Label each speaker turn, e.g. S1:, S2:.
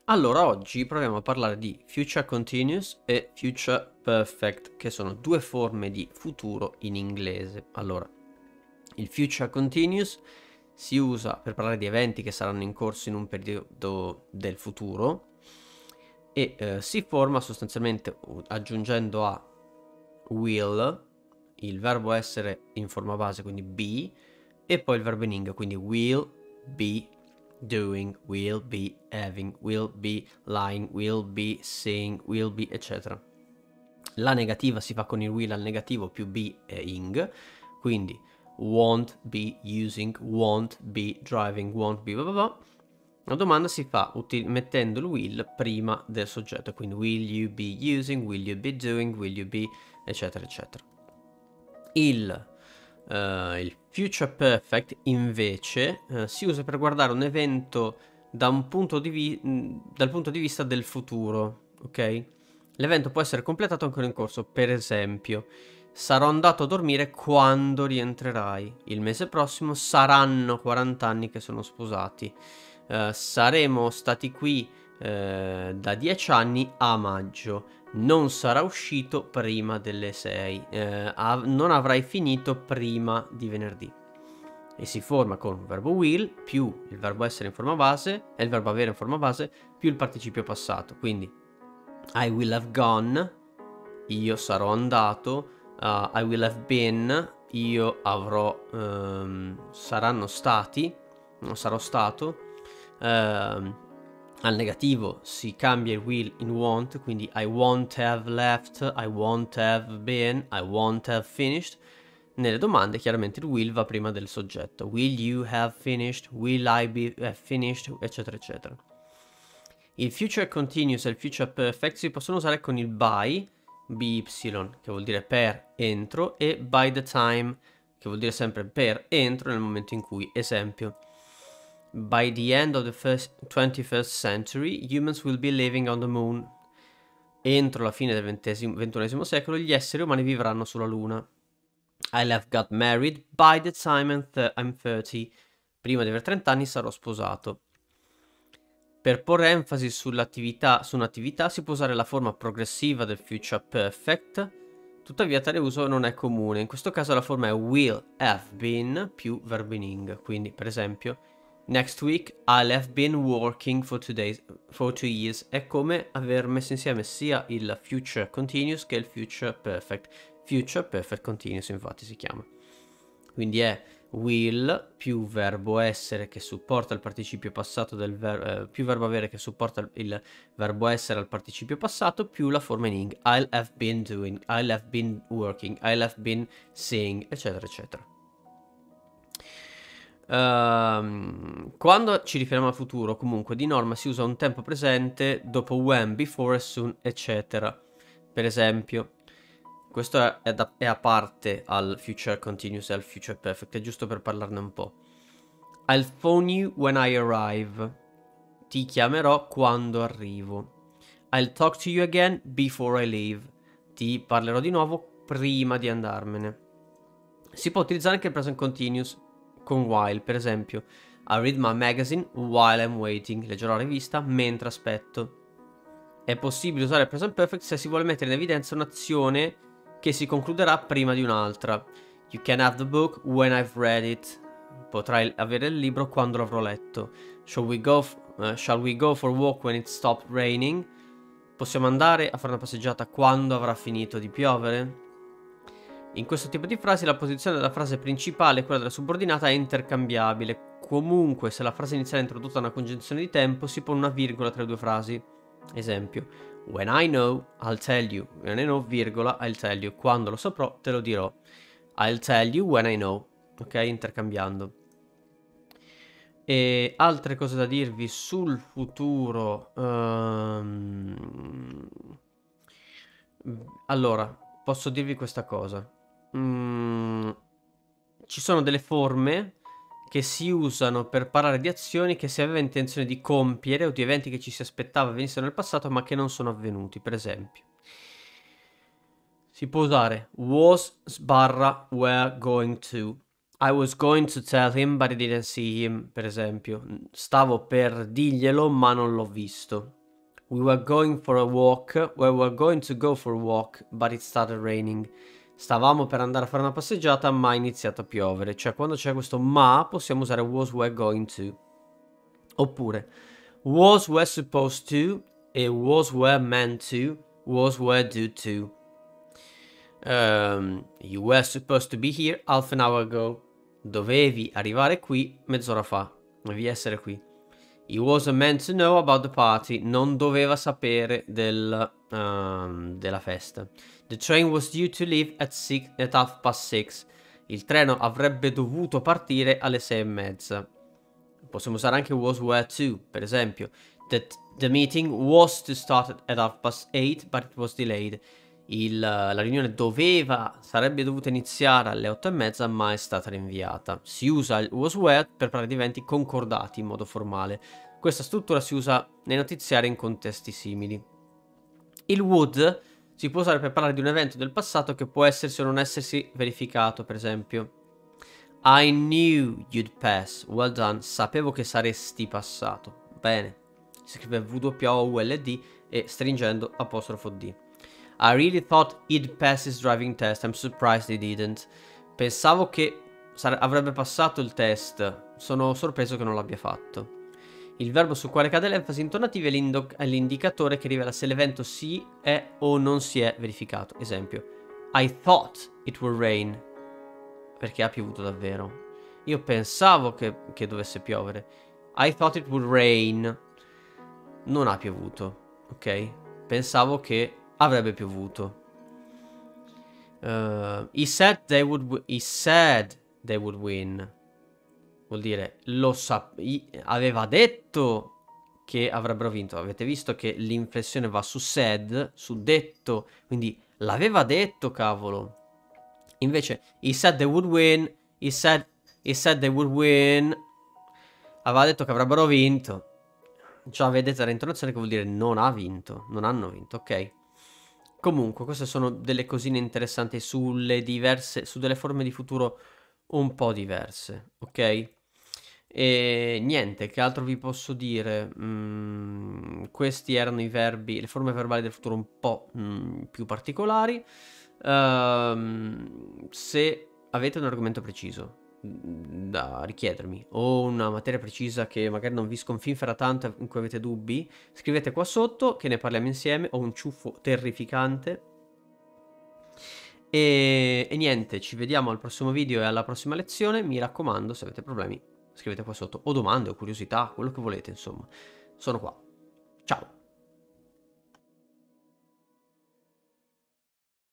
S1: Allora, oggi proviamo a parlare di Future Continuous e Future Perfect, che sono due forme di futuro in inglese. Allora, il Future Continuous si usa per parlare di eventi che saranno in corso in un periodo del futuro e si forma sostanzialmente aggiungendo a will, il verbo essere in forma base, quindi be, e poi il verbo in ing, quindi will be doing, will be having, will be lying, will be seeing, will be, eccetera. La negativa si fa con il will al negativo più be e ing, quindi won't be using, won't be driving, won't be blah blah blah. La domanda si fa mettendo il will prima del soggetto, quindi will you be using, will you be doing, will you be, eccetera, eccetera. Il future perfect invece si usa per guardare un evento da dal punto di vista del futuro, ok? L'evento può essere completato ancora in corso, per esempio, sarò andato a dormire quando rientrerai. Il mese prossimo saranno 40 anni che sono sposati. Saremo stati qui da 10 anni a maggio. Non sarà uscito prima delle 6. Non avrai finito prima di venerdì. E si forma con il verbo will più il verbo essere in forma base e il verbo avere in forma base più il participio passato. Quindi I will have gone, io sarò andato. I will have been, io avrò, saranno stati, non sarò stato. Al negativo si cambia il will in won't, quindi I won't have left, I won't have been, I won't have finished. Nelle domande chiaramente il will va prima del soggetto. Will you have finished? Will I be have finished? Eccetera eccetera. Il future continuous e il future perfect si possono usare con il by, by, che vuol dire per entro, e by the time, che vuol dire sempre per entro nel momento in cui. Esempio, by the end of the 21st century, humans will be living on the moon. Entro la fine del XXI secolo, gli esseri umani vivranno sulla Luna. I'll have got married by the time I'm 30. Prima di aver 30 anni sarò sposato. Per porre enfasi su un'attività si può usare la forma progressiva del future perfect, tuttavia tale uso non è comune. In questo caso la forma è will have been più verbo in ing. Quindi, per esempio, next week I'll have been working for 2 years. È come aver messo insieme sia il future continuous che il future perfect. Future perfect continuous infatti si chiama. Quindi è will più verbo essere che supporta il participio passato del più verbo avere che supporta il verbo essere al participio passato più la forma in ing. I'll have been doing, I'll have been working, I'll have been seeing, eccetera eccetera. Quando ci riferiamo al futuro, comunque di norma si usa un tempo presente dopo when, before, as soon, eccetera. Per esempio, questo è a parte al future continuous e al future perfect, è giusto per parlarne un po'. I'll phone you when I arrive. Ti chiamerò quando arrivo. I'll talk to you again before I leave. Ti parlerò di nuovo prima di andarmene. Si può utilizzare anche il present continuous con while, per esempio. I read my magazine while I'm waiting. Leggerò la rivista mentre aspetto. È possibile usare il present perfect se si vuole mettere in evidenza un'azione che si concluderà prima di un'altra. You can have the book when I've read it. Potrai avere il libro quando l'avrò letto. Shall we go for a walk when it stopped raining? Possiamo andare a fare una passeggiata quando avrà finito di piovere? In questo tipo di frasi la posizione della frase principale e quella della subordinata è intercambiabile. Comunque, se la frase iniziale è introdotta da una congiunzione di tempo, si pone una virgola tra le due frasi. Esempio, when I know, I'll tell you. When I know, virgola, I'll tell you. Quando lo saprò, te lo dirò. I'll tell you when I know. Ok, intercambiando. E altre cose da dirvi sul futuro. Allora, posso dirvi questa cosa. Ci sono delle forme che si usano per parlare di azioni che si aveva intenzione di compiere o di eventi che ci si aspettava avvenissero nel passato ma che non sono avvenuti. Per esempio, si può usare was / were going to. I was going to tell him but I didn't see him, per esempio. Stavo per dirglielo ma non l'ho visto. We were going for a walk, we were going to go for a walk but it started raining. Stavamo per andare a fare una passeggiata ma ha iniziato a piovere. Cioè quando c'è questo ma possiamo usare was were going to. Oppure was were supposed to e was were meant to, was were due to. You were supposed to be here half an hour ago. Dovevi arrivare qui mezz'ora fa. Dovevi essere qui. He wasn't meant to know about the party. Non doveva sapere della festa. The train was due to leave at 6:30. Il treno avrebbe dovuto partire alle 6:30. Possiamo usare anche was were to, per esempio. The meeting was to start at 8:30, but it was delayed. La riunione sarebbe dovuta iniziare alle 8:30, ma è stata rinviata. Si usa il was were per parlare di eventi concordati in modo formale. Questa struttura si usa nei notiziari in contesti simili. Il would si può usare per parlare di un evento del passato che può essersi o non essersi verificato, per esempio. I knew you'd pass. Well done. Sapevo che saresti passato. Bene. Si scrive WOULD e stringendo apostrofo D. I really thought he'd pass his driving test. I'm surprised he didn't. Pensavo che avrebbe passato il test. Sono sorpreso che non l'abbia fatto. Il verbo sul quale cade l'enfasi intonativa è l'indicatore che rivela se l'evento si è o non si è verificato. Esempio. I thought it would rain. Perché ha piovuto davvero. Io pensavo che dovesse piovere. I thought it would rain. Non ha piovuto. Ok? Pensavo che avrebbe piovuto. He said they would win. Vuol dire aveva detto che avrebbero vinto. Avete visto che l'inflessione va su said, su detto, quindi l'aveva detto, cavolo. Invece he said they would win. He said they would win. Aveva detto che avrebbero vinto. Già vedete l'intonazione che vuol dire non ha vinto. Non hanno vinto, ok? Comunque, queste sono delle cosine interessanti su delle forme di futuro un po' diverse, ok? E niente, che altro vi posso dire? Questi erano i verbi, le forme verbali del futuro un po' più particolari. Se avete un argomento preciso da richiedermi o una materia precisa che magari non vi sconfinfera tanto in cui avete dubbi, scrivete qua sotto che ne parliamo insieme. Ho un ciuffo terrificante e niente, ci vediamo al prossimo video e alla prossima lezione. Mi raccomando, se avete problemi scrivete qua sotto o domande o curiosità, quello che volete, insomma sono qua. Ciao.